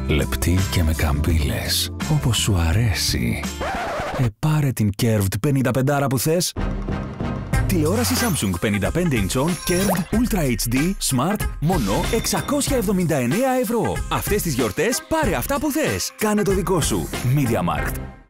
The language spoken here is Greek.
Λεπτή και με καμπύλες, όπως σου αρέσει. Πάρε την Curved 55 που θες. Τηλεόραση Samsung 55 ιντσών Curved Ultra HD Smart μόνο 679 ευρώ. Αυτές τις γιορτές πάρε αυτά που θες. Κάνε το δικό σου. MediaMarkt.